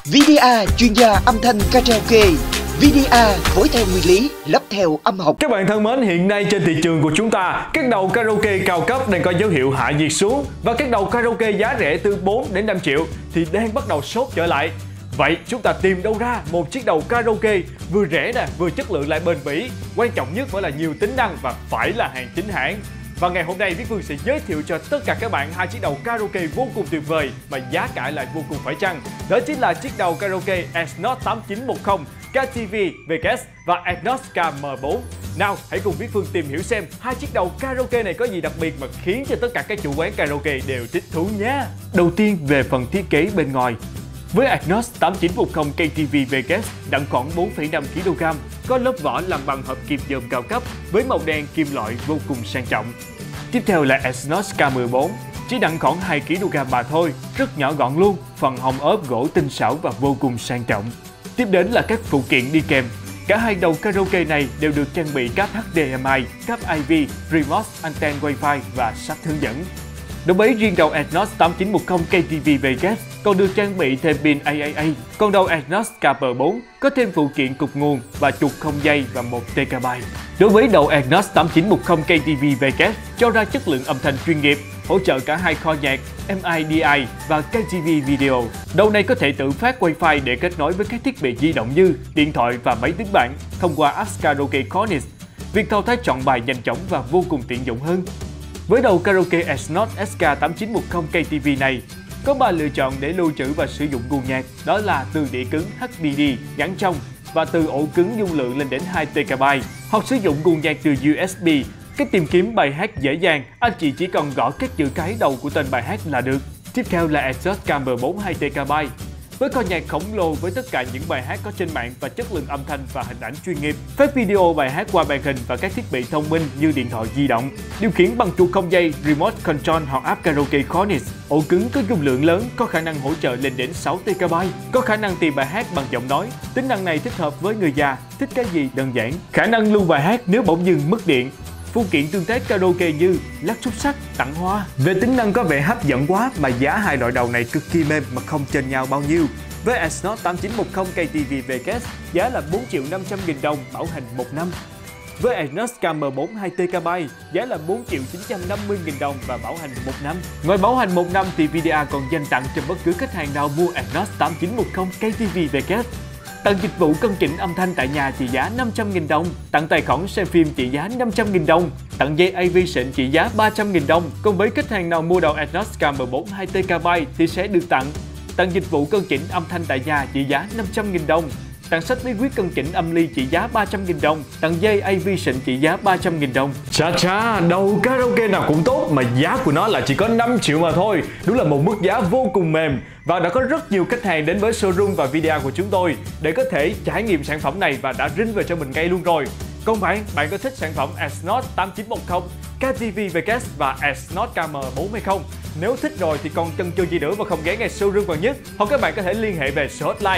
VDA, chuyên gia âm thanh karaoke. VDA, phối theo nguyên lý, lắp theo âm học. Các bạn thân mến, hiện nay trên thị trường của chúng ta, các đầu karaoke cao cấp đang có dấu hiệu hạ nhiệt xuống và các đầu karaoke giá rẻ từ 4 đến 5 triệu thì đang bắt đầu sốt trở lại. Vậy chúng ta tìm đâu ra một chiếc đầu karaoke vừa rẻ nè, vừa chất lượng lại bền bỉ, quan trọng nhất phải là nhiều tính năng và phải là hàng chính hãng. Và ngày hôm nay Viết Phương sẽ giới thiệu cho tất cả các bạn hai chiếc đầu karaoke vô cùng tuyệt vời mà giá cả lại vô cùng phải chăng. Đó chính là chiếc đầu karaoke Exynos 8910 KTV VKS và Exynos KM4. Nào, hãy cùng Viết Phương tìm hiểu xem hai chiếc đầu karaoke này có gì đặc biệt mà khiến cho tất cả các chủ quán karaoke đều thích thú nhé. Đầu tiên về phần thiết kế bên ngoài. Với Exynos 8910 KTV VKS nặng khoảng 4,5 kg, có lớp vỏ làm bằng hợp kim nhôm cao cấp với màu đen kim loại vô cùng sang trọng. Tiếp theo là Exynos K14, chỉ nặng khoảng 2 kg mà thôi, rất nhỏ gọn luôn, phần hông ốp gỗ tinh xảo và vô cùng sang trọng. Tiếp đến là các phụ kiện đi kèm. Cả hai đầu karaoke này đều được trang bị cáp HDMI, cáp IV, remote, anten Wi-Fi và sách hướng dẫn. Đối với riêng đầu Exynos 8910 KTV VKS còn được trang bị thêm pin AAA, còn đầu Exynos KM4 có thêm phụ kiện cục nguồn và trục không dây và 1 TB. Đối với đầu Exynos 8910 KTV VKS cho ra chất lượng âm thanh chuyên nghiệp, hỗ trợ cả hai kho nhạc MIDI và KTV Video. Đầu này có thể tự phát Wi-Fi để kết nối với các thiết bị di động như điện thoại và máy tính bảng thông qua app Karaoke Cornish. Việc thao tác chọn bài nhanh chóng và vô cùng tiện dụng hơn. Với đầu karaoke Exynos SK8910 KTV này, có 3 lựa chọn để lưu trữ và sử dụng nguồn nhạc, đó là từ đĩa cứng HDD gắn trong và từ ổ cứng dung lượng lên đến 2 TB, hoặc sử dụng nguồn nhạc từ USB. Cách tìm kiếm bài hát dễ dàng, anh chị chỉ cần gõ các chữ cái đầu của tên bài hát là được. Tiếp theo là Exynos KM4 2 TB. Với kho nhạc khổng lồ với tất cả những bài hát có trên mạng và chất lượng âm thanh và hình ảnh chuyên nghiệp, phát video bài hát qua màn hình và các thiết bị thông minh như điện thoại di động, điều khiển bằng chuột không dây, remote control hoặc app Karaoke Cornish. Ổ cứng có dung lượng lớn, có khả năng hỗ trợ lên đến 6 TB, có khả năng tìm bài hát bằng giọng nói. Tính năng này thích hợp với người già, thích cái gì đơn giản. Khả năng lưu bài hát nếu bỗng dưng mất điện. Phụ kiện tương tác karaoke như lắc xúc xắc, tặng hoa. Về tính năng có vẻ hấp dẫn quá mà giá hai loại đầu này cực kỳ mềm mà không chênh nhau bao nhiêu. Với Exynos 8910 KTV VKS giá là 4.500.000 đồng bảo hành 1 năm. Với Exynos KM4 2 TB giá là 4.950.000 đồng và bảo hành 1 năm. Ngoài bảo hành 1 năm thì VDA còn dành tặng cho bất cứ khách hàng nào mua Exynos 8910 KTV VKS tặng dịch vụ cân chỉnh âm thanh tại nhà trị giá 500.000 đồng, tặng tài khoản xem phim trị giá 500.000 đồng, tặng dây AV xịn trị giá 300.000 đồng. Còn với khách hàng nào mua đầu Exynos KM4 2 TB thì sẽ được tặng dịch vụ cân chỉnh âm thanh tại nhà trị giá 500.000 đồng, tặng sách bí quyết cân chỉnh âm ly trị giá 300.000 đồng, tặng dây AV xịn trị giá 300.000 đồng. Chà, đầu karaoke nào cũng tốt mà giá của nó là chỉ có 5 triệu mà thôi. Đúng là một mức giá vô cùng mềm. Và đã có rất nhiều khách hàng đến với showroom và video của chúng tôi để có thể trải nghiệm sản phẩm này và đã rinh về cho mình ngay luôn rồi. Còn bạn có thích sản phẩm Exynos 8910, KTV VKS và Exynos KM4 hay không? Nếu thích rồi thì còn chần chừ gì nữa mà không ghé ngay showroom gần nhất. Hoặc các bạn có thể liên hệ về số hotline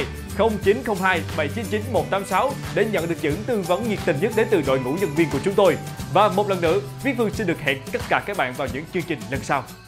0902 799 186 để nhận được những tư vấn nhiệt tình nhất đến từ đội ngũ nhân viên của chúng tôi. Và một lần nữa, Viết Phương xin được hẹn tất cả các bạn vào những chương trình lần sau.